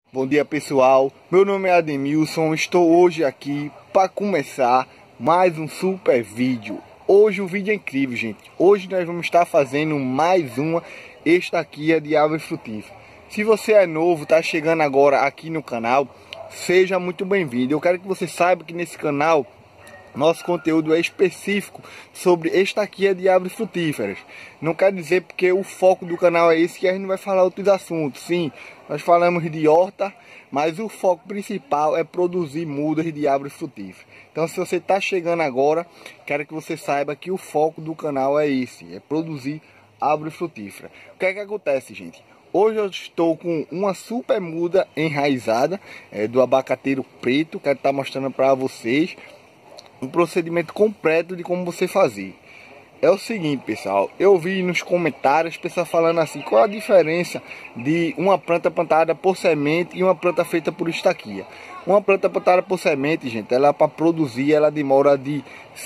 Bom dia pessoal, meu nome é Ademilson, estou hoje aqui para começar mais um super vídeo. Hoje o vídeo é incrível, gente. Hoje nós vamos estar fazendo mais uma estaquia de árvore frutífera. Se você é novo, está chegando agora aqui no canal, seja muito bem-vindo. Eu quero que você saiba que nesse canal nosso conteúdo é específico sobre estaquia de árvores frutíferas. Não quer dizer porque o foco do canal é esse que a gente não vai falar outros assuntos. Sim, nós falamos de horta, mas o foco principal é produzir mudas de árvores frutíferas. Então, se você está chegando agora, quero que você saiba que o foco do canal é esse, é produzir árvore frutífera. O que é que acontece, gente? Hoje eu estou com uma super muda enraizada do abacateiro preto. Quero estar mostrando para vocês um procedimento completo de como você fazer. É o seguinte, pessoal, eu vi nos comentários pessoas falando assim: qual a diferença de uma planta plantada por semente e uma planta feita por estaquia? Uma planta plantada por semente, gente, ela para produzir, ela demora de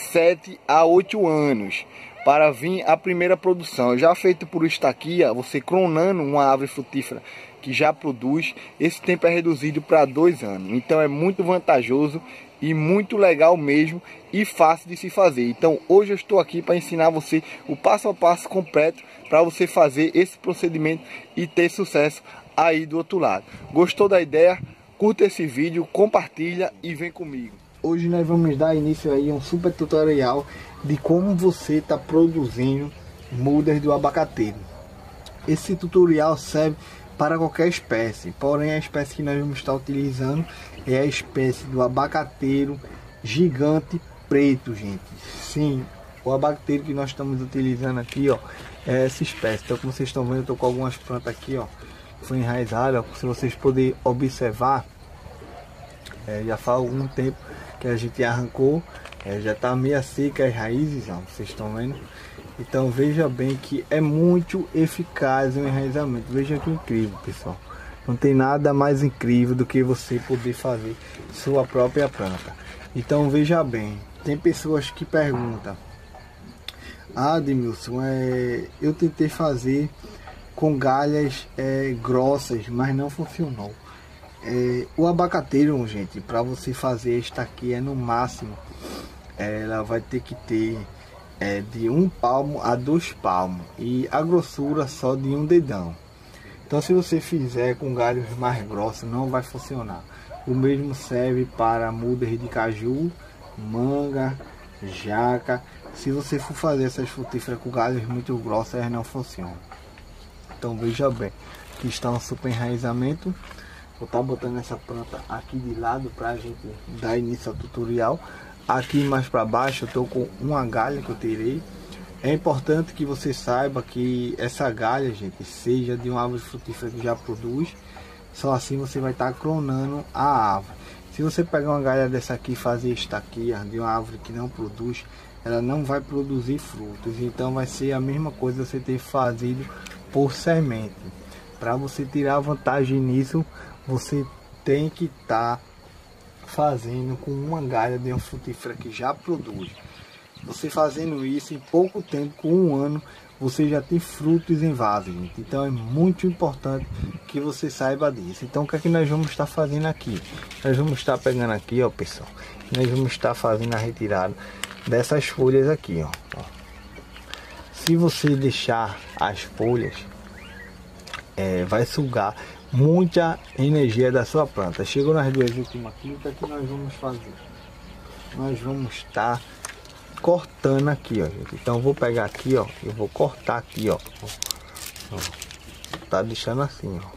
7 a 8 anos para vir a primeira produção. Já feito por estaquia, você clonando uma árvore frutífera que já produz, esse tempo é reduzido para 2 anos. Então é muito vantajoso e muito legal mesmo e fácil de se fazer. Então hoje eu estou aqui para ensinar você o passo a passo completo para você fazer esse procedimento e ter sucesso aí do outro lado. Gostou da ideia? Curta esse vídeo, compartilha e vem comigo. Hoje nós vamos dar início aí a um super tutorial de como você está produzindo mudas do abacateiro. Esse tutorial serve para qualquer espécie, porém a espécie que nós vamos estar utilizando é a espécie do abacateiro gigante preto, gente. Sim, o abacateiro que nós estamos utilizando aqui, ó, é essa espécie. Então, como vocês estão vendo, eu estou com algumas plantas aqui, ó, que foi enraizada. Se vocês puderem observar, já faz algum tempo que a gente arrancou, já está meio seca as raízes, ó, vocês estão vendo. Então veja bem que é muito eficaz o enraizamento. Veja que incrível, pessoal. Não tem nada mais incrível do que você poder fazer sua própria planta. Então veja bem, tem pessoas que perguntam: ah, Ademilson, eu tentei fazer com galhas grossas, mas não funcionou. O abacateiro, gente, para você fazer esta aqui no máximo, ela vai ter que ter de 1 palmo a 2 palmos e a grossura só de 1 dedão. Então, se você fizer com galhos mais grossos, não vai funcionar. O mesmo serve para mudas de caju, manga, jaca. Se você for fazer essas frutíferas com galhos muito grossos, elas não funcionam. Então veja bem, aqui está um super enraizamento. Vou estar botando essa planta aqui de lado para a gente dar início ao tutorial. Aqui mais para baixo eu estou com uma galha que eu tirei. É importante que você saiba que essa galha, gente, seja de uma árvore frutífera que já produz. Só assim você vai estar clonando a árvore. Se você pegar uma galha dessa aqui e fazer estaquia de uma árvore que não produz, ela não vai produzir frutos. Então vai ser a mesma coisa você ter fazido por semente. Para você tirar vantagem nisso, você tem que estar fazendo com uma galha de uma frutífera que já produz. Você fazendo isso em pouco tempo, com 1 ano, você já tem frutos em vaso, gente. Então é muito importante que você saiba disso. Então o que é que nós vamos estar fazendo aqui? Nós vamos estar pegando aqui, ó, pessoal, nós vamos estar fazendo a retirada dessas folhas aqui, ó. Se você deixar as folhas, vai sugar muita energia da sua planta. Chegou nas 2 últimas aqui, o que é que nós vamos fazer? Nós vamos estar cortando aqui, ó, gente. Então eu vou pegar aqui, ó, eu vou cortar aqui, ó. Tá deixando assim, ó.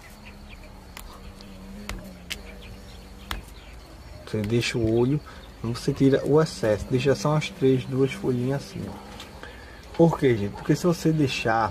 Você deixa o olho, você tira o excesso, deixa só umas 2 folhinhas assim, ó. Por quê, gente? Porque se você deixar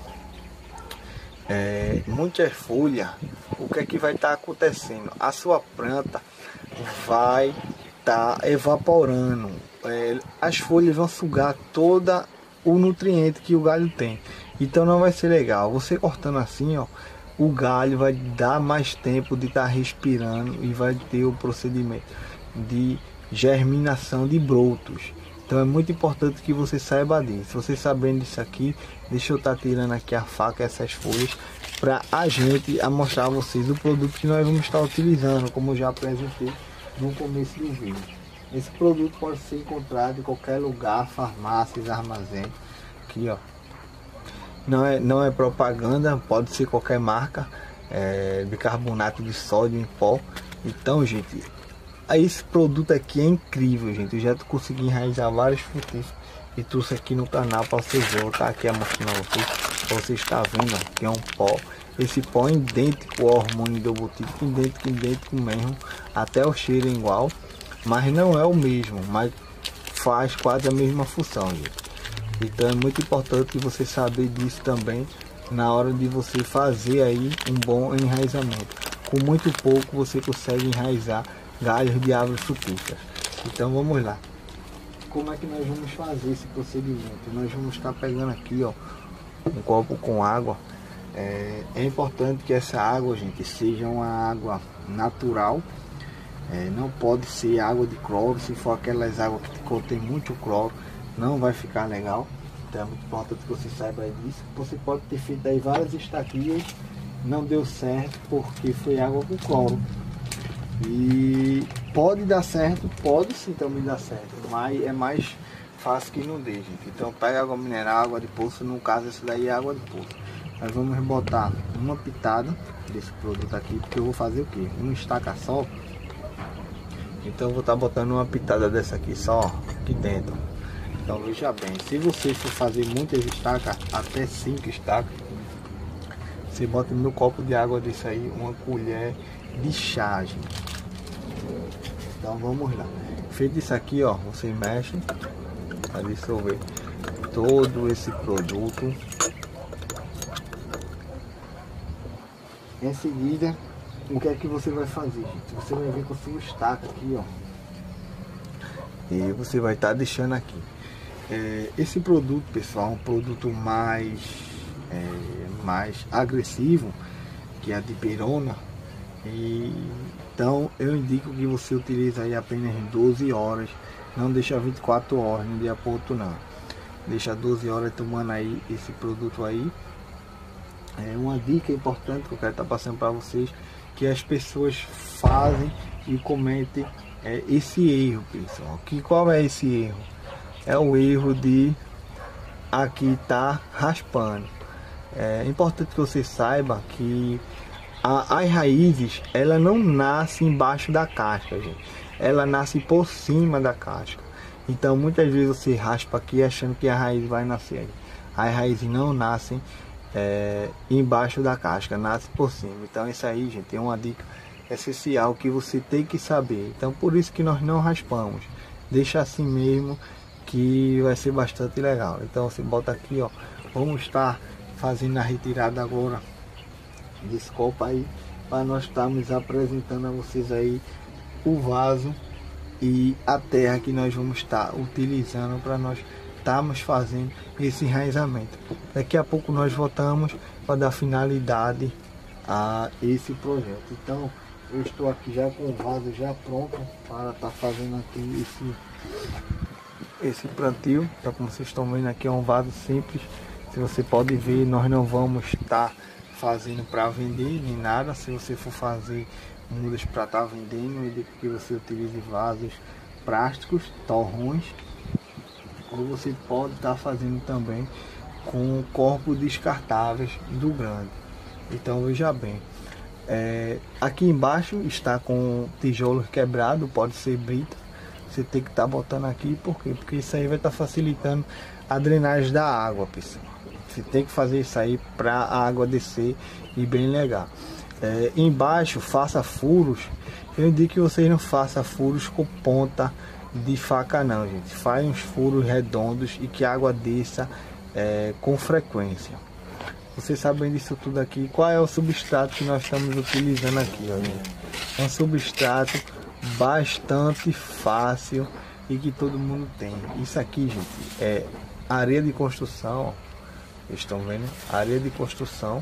muitas folhas, o que é que vai estar acontecendo? A sua planta vai estar evaporando, as folhas vão sugar toda o nutriente que o galho tem. Então não vai ser legal. Você cortando assim, ó, o galho vai dar mais tempo de estar respirando e vai ter o procedimento de germinação de brotos. Então é muito importante que você saiba disso. Você sabendo disso aqui, deixa eu estar tirando aqui a faca, essas folhas, para a gente a mostrar a vocês o produto que nós vamos estar utilizando, como eu já apresentei no começo do vídeo. Esse produto pode ser encontrado em qualquer lugar, farmácias, armazém. Aqui, ó. Não é propaganda, pode ser qualquer marca. Bicarbonato de sódio em pó. Então, gente, esse produto aqui é incrível, gente. Eu já consegui enraizar vários frutíferos e trouxe aqui no canal para vocês verem. Vou estar aqui mostrando a vocês. Você está vendo, ó, que é um pó. Esse pó é idêntico ao hormônio do botífico, idêntico mesmo. Até o cheiro é igual, mas não é o mesmo, mas faz quase a mesma função, gente. Então é muito importante você saber disso também na hora de você fazer aí um bom enraizamento. Com muito pouco você consegue enraizar galhos de árvores frutíferas. Então vamos lá. Como é que nós vamos fazer esse procedimento? Nós vamos estar pegando aqui, ó, um copo com água. É importante que essa água, gente, seja uma água natural. Não pode ser água de cloro. Se for aquelas águas que contém muito cloro, não vai ficar legal. Então é muito importante que você saiba disso. Você pode ter feito aí várias estatias, não deu certo porque foi água com cloro. E pode dar certo, pode sim também dar certo, mas é mais fácil que não dê, gente. Então pega água mineral, água de poço. No caso esse daí é água de poço. Nós vamos botar uma pitada desse produto aqui, porque eu vou fazer o que? Um estaca só. Então eu vou estar botando uma pitada dessa aqui só aqui dentro. Então veja bem, se você for fazer muitas estacas, até 5 estacas, você bota no copo de água desse aí uma colher de chá, gente. Então vamos lá. Feito isso aqui, ó, você mexe para dissolver todo esse produto. Em seguida, o que é que você vai fazer, gente? Você vai vir com a sua estaca aqui, ó, e você vai estar deixando aqui. Esse produto, pessoal, é um produto mais agressivo que a dipirona. Então eu indico que você utilize aí apenas 12 horas. Não deixa 24 horas no dia para outro, não. Deixa 12 horas tomando aí esse produto aí. Uma dica importante que eu quero estar passando para vocês, que as pessoas fazem e cometem esse erro, pessoal. Qual é esse erro? É o erro de aqui tá raspando. É importante que você saiba que as raízes, ela não nasce embaixo da casca, gente. Ela nasce por cima da casca. Então muitas vezes você raspa aqui achando que a raiz vai nascer aí. As raízes não nascem embaixo da casca, nasce por cima. Então isso aí, gente, é uma dica essencial que você tem que saber. Então por isso que nós não raspamos, deixa assim mesmo, que vai ser bastante legal. Então você bota aqui, ó. Vamos estar fazendo a retirada agora desse copo aí, para nós estarmos apresentando a vocês aí o vaso e a terra que nós vamos estar utilizando para nós estamos fazendo esse enraizamento. Daqui a pouco nós voltamos para dar finalidade a esse projeto. Então eu estou aqui já com o vaso já pronto para estar fazendo aqui esse plantio. Então como vocês estão vendo aqui, é um vaso simples. Se você pode ver, nós não vamos estar fazendo para vender nem nada. Se você for fazer mudas para estar vendendo, eu digo que você utilize vasos plásticos, torrões, ou você pode estar fazendo também com corpos descartáveis do grande. Então veja bem, aqui embaixo está com tijolo quebrado, pode ser brita. Você tem que estar botando aqui, por quê? Porque isso aí vai estar facilitando a drenagem da água, pessoal. Você tem que fazer isso aí para a água descer e bem legal. Embaixo faça furos. Eu indico que vocês não façam furos com ponta de faca não, gente. Faz uns furos redondos e que a água desça com frequência. Vocês sabem disso tudo aqui. Qual é o substrato que nós estamos utilizando aqui, ó, gente? É um substrato bastante fácil e que todo mundo tem. Isso aqui, gente, é areia de construção, ó. Vocês estão vendo? Areia de construção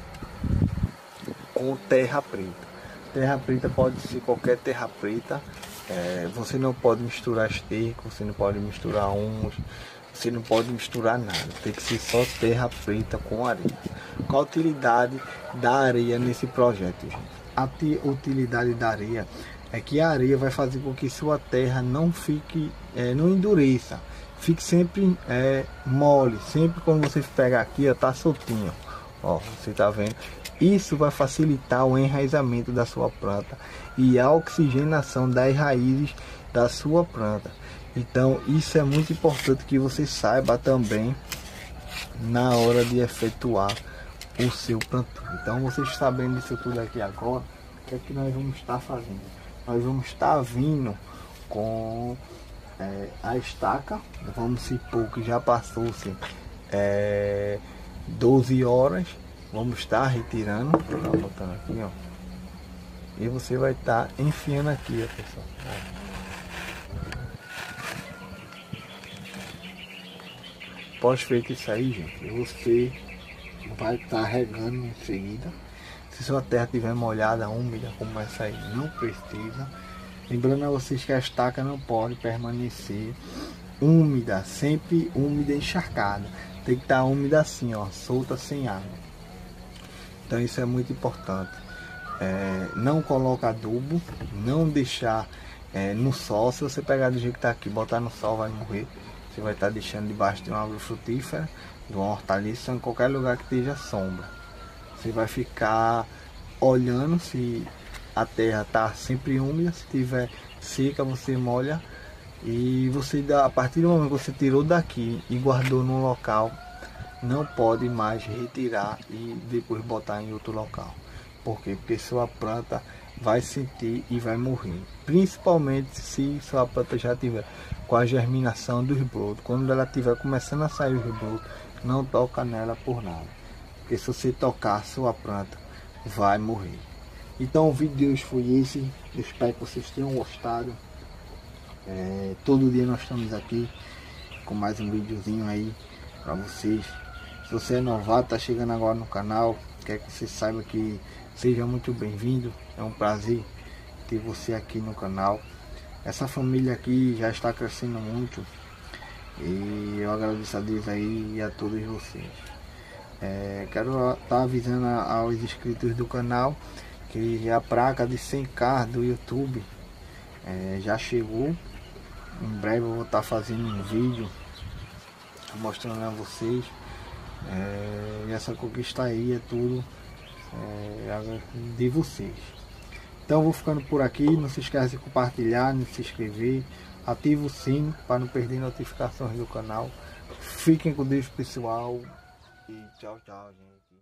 com terra preta. Terra preta pode ser qualquer terra preta. Você não pode misturar esterco, você não pode misturar humus, Você não pode misturar nada, tem que ser só terra preta com areia. Qual a utilidade da areia nesse projeto, gente? A utilidade da areia é que a areia vai fazer com que sua terra não fique, não endureça, fique sempre mole. Sempre quando você pegar aqui, ó, tá soltinho, ó, você tá vendo? Isso vai facilitar o enraizamento da sua planta e a oxigenação das raízes da sua planta. Então isso é muito importante que você saiba também na hora de efetuar o seu plantio. Então, vocês sabendo disso tudo aqui agora, o que é que nós vamos estar fazendo? Nós vamos estar vindo com a estaca. Vamos supor que já passou-se 12 horas. Vamos estar retirando, tá botando aqui, ó. E você vai estar enfiando aqui, ó, pessoal. Após feito isso aí, gente, você vai estar regando em seguida. Se sua terra estiver molhada, úmida como essa aí, não precisa. Lembrando a vocês que a estaca não pode permanecer úmida, sempre úmida e encharcada. Tem que estar úmida assim, ó, solta, sem água. Então isso é muito importante. Não coloca adubo, não deixar no sol. Se você pegar do jeito que está aqui, botar no sol, vai morrer. Você vai estar deixando debaixo de uma árvore frutífera, de uma hortaliça, em qualquer lugar que esteja sombra. Você vai ficar olhando se a terra está sempre úmida. Se tiver seca, você molha. E você a partir do momento que você tirou daqui e guardou num local, não pode mais retirar e depois botar em outro local. Por quê? Porque sua planta vai sentir e vai morrer. Principalmente se sua planta já tiver com a germinação dos brotos. Quando ela estiver começando a sair os brotos, não toca nela por nada. Porque se você tocar, sua planta vai morrer. Então o vídeo de hoje foi esse. Eu espero que vocês tenham gostado. Todo dia nós estamos aqui com mais um videozinho aí para vocês. Se você é novato, tá chegando agora no canal, quer que você saiba que seja muito bem-vindo. É um prazer ter você aqui no canal. Essa família aqui já está crescendo muito e eu agradeço a Deus aí e a todos vocês. Quero estar avisando aos inscritos do canal que a placa de 100k do YouTube já chegou. Em breve eu vou estar fazendo um vídeo mostrando a vocês. E essa conquista aí é tudo de vocês. Então eu vou ficando por aqui. Não se esqueça de compartilhar, de se inscrever, ativa o sino para não perder notificações do canal. Fiquem com Deus, pessoal, e tchau, tchau, gente.